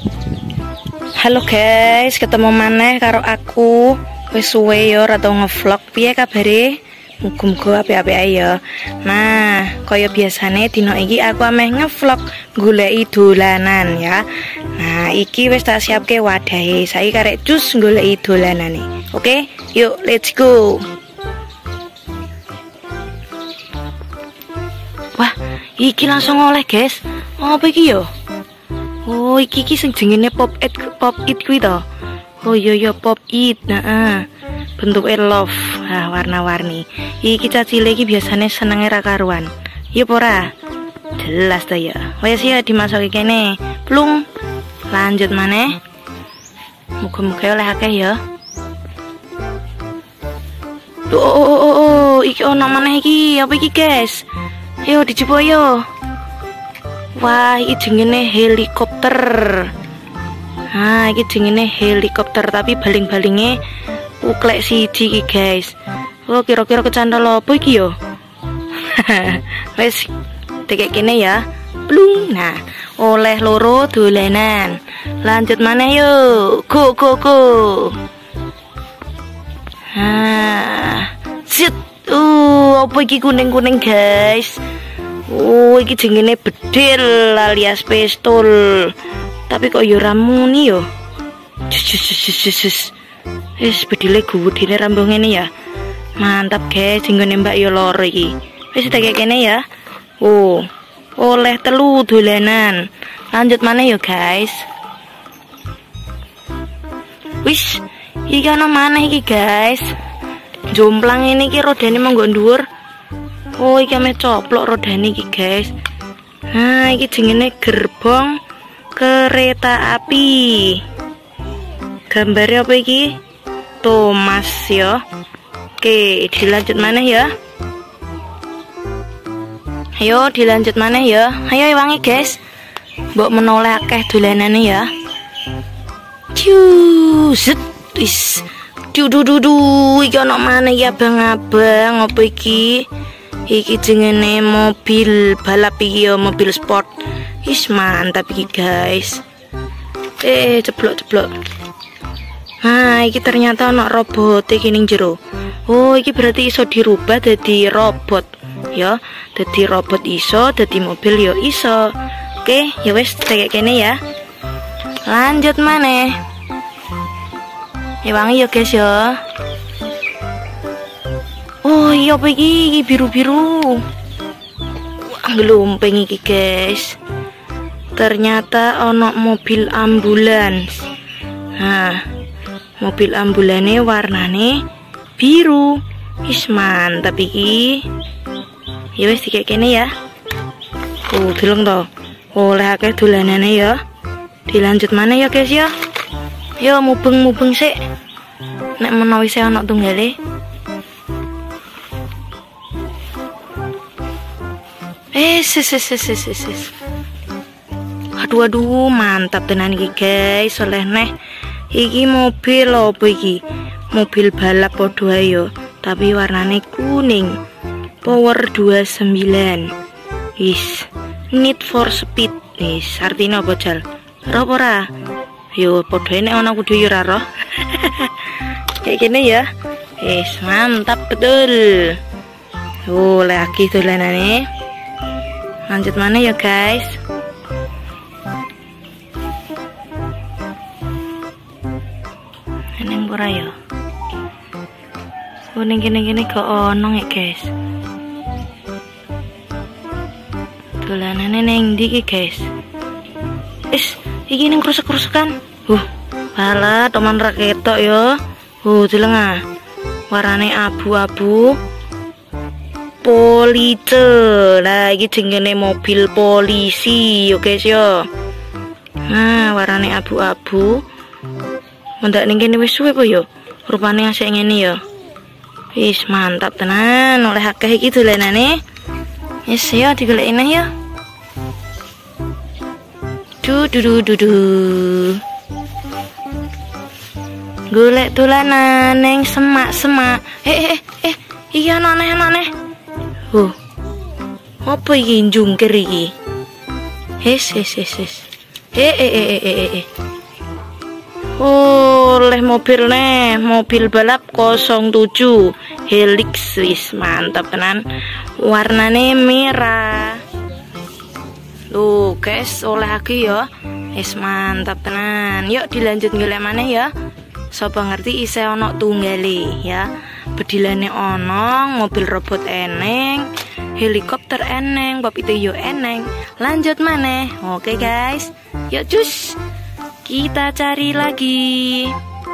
Halo guys, ketemu maneh karo aku. Wis suwe yo ora tau ngevlog. Piye kabare? Muga-muga apik-apik ae ya. Nah, kaya biasane dino iki aku ameh ngevlog goleki dolanan ya. Nah, iki wis tak siapke wadahe. Saiki karek jus goleki dolanane. Oke, yuk let's go. Wah, iki langsung oleh guys. Apa iki yo? Oh, iki sing jenenge pop it kuwi to. Oh iya pop it. Nah, bentuke love. Nah, warna-warni. Iki cacile iki biasane senenge ra karuan. Iya ora? Jelas ta ya. Wes ya dimasuki kene. Plung. Lanjut maneh. Muga-muga oleh akeh ya. Oh, iki ono maneh iki. Apa iki, guys? Ayo dicoba yo. Wah, iki jenenge helikopter. Nah, iki jenenge helikopter tapi baling-balinge uklek siji iki, guys. Oh, kira-kira kecantol apa iki yo? Wes, tekek kene ya. Plung. Nah, oleh loro dolanan. Lanjut maneh yo. Go. Nah, sit. Apa iki kuning-kuning, guys? Oh, iki jenenge bedil alias pistol. Tapi kok yo ramuni yo. Wis bedile gudine rambung ngene ya. Mantap guys, jenggone Mbak yo loro iki. Wis tak kene ya. Oh, oleh telu dolanan. Lanjut maneh yo guys. Wis, iki ana maneh iki guys. Jomplang ini iki rodane monggo dhuwur. Oh, iki ame coplok rodane iki guys. Nah, iki jenenge gerbong kereta api. Gambarnya apa iki? Thomas ya. Oke, dilanjut maneh ya. Ayo dilanjut maneh ya. Ayo wangi guys. Mbok menoleh akeh dolanane ya. Set. Wis. Dudu, iki ana maneh ya abang-abang. Apa iki? Iki jenenge mobil balap iki ya, mobil sport. Is mantap iki guys. Ceblok. Nah, iki ternyata ana robot iki ning jero. Oh, iki berarti iso dirubah dadi robot ya. Dadi robot iso, dadi mobil ya iso. Oke, ya wis kayak kene ya. Lanjut maneh. Wangi ya guys ya. Oh iya apa iki biru-biru. Wah, gelompeng iki guys. Ternyata ono mobil ambulans. Nah, mobil ambulane warnane biru. Is mantap iki. Ya wis iki kene ya. Oh, deleng to. Oleh akeh dolanane ya. Dilanjut mana ya guys ya. Yo mubeng sik. Nek menawa isih ana tunggale. Aduh, mantap tenan iki guys. Oleh neh iki mobil apa iki? Mobil balap podo ae yo, tapi warnane kuning. Power 29. Need for Speed. Artinya apa jal? Roh ora? Yo podo nek ana kudu yo ora roh. Kayak gini ya. Mantap betul. Oh, lagi dolanane. Lanjut mana ya guys. Neng pura ya. Oh, neng gini kok ono ya guys. Dolanane neng ndi guys. Iki neng krusuk-krusukan. Alah, teman raketok ya. Deleng ah. Warnane abu-abu. Police. Lah iki jenenge mobil polisi yo guys yo. Nah, warnane abu-abu. Mendak ning kene wis suwe po yo. Rupane asik ngene yo. Wis mantap tenan, oleh akeh iki dolanane. Yes yo digoleki neh yo. Du. Golek dolanan neng semak-semak. Iki ana aneh-aneh. Apa iki jungkir iki? Oleh mobil nih, mobil balap 07 Helix, wis mantap tenan. Warnanya merah. Loh guys, oleh lagi ya. Wis mantap tenan. Yuk dilanjut golek maneh ya. Sapa ngerti isih ono tunggale ya. Bedilane ono, mobil robot eneng, helikopter eneng, bab itu yo eneng. Lanjut maneh. Oke guys. Yuk cus. Kita cari lagi.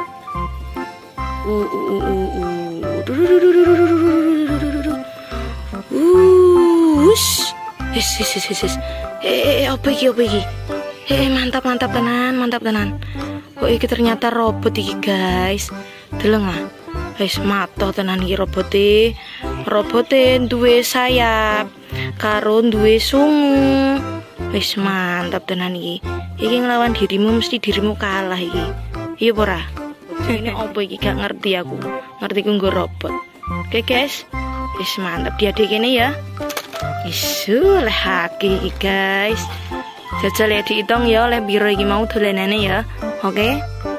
Apa iki? Mantap tenan. Oh iki ternyata robot iki guys. Deleng ah. Wis matoh tenan iki robote. Robote duwe sayap karo duwe sungu. Wis mantap tenan iki. Iki nglawan dirimu mesti dirimu kalah iki. Iya ora? Ini apa iki gak ngerti aku. Ngerti ku nggo robot. Oke guys. Wis mantap dia kene ya. Isu leh haki iki guys. Jajal ya dihitung ya oleh biro iki mau dolanane ya. Oke.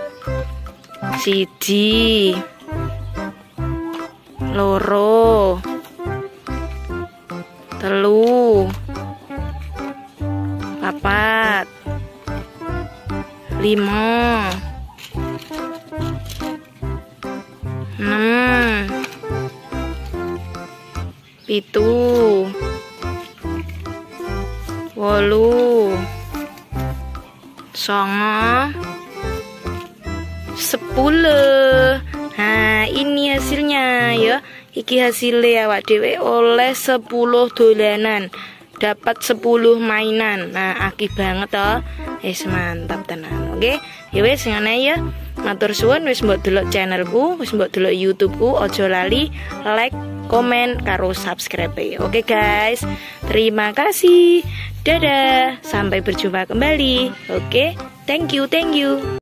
1 2 3 4 5 6 7 8 9 10. Nah ini hasilnya ya. Iki hasilnya awak dhewe oleh 10 dolanan, dapat 10 mainan. Nah akeh banget toh. Wis mantap tenan. Oke ya wis ngene ya. Matur suwun wis mbok delok channelku, wis mbok delok YouTubeku, ojo lali like, komen karo subscribe. Oke guys, terima kasih. Dadah, sampai berjumpa kembali. Oke, thank you.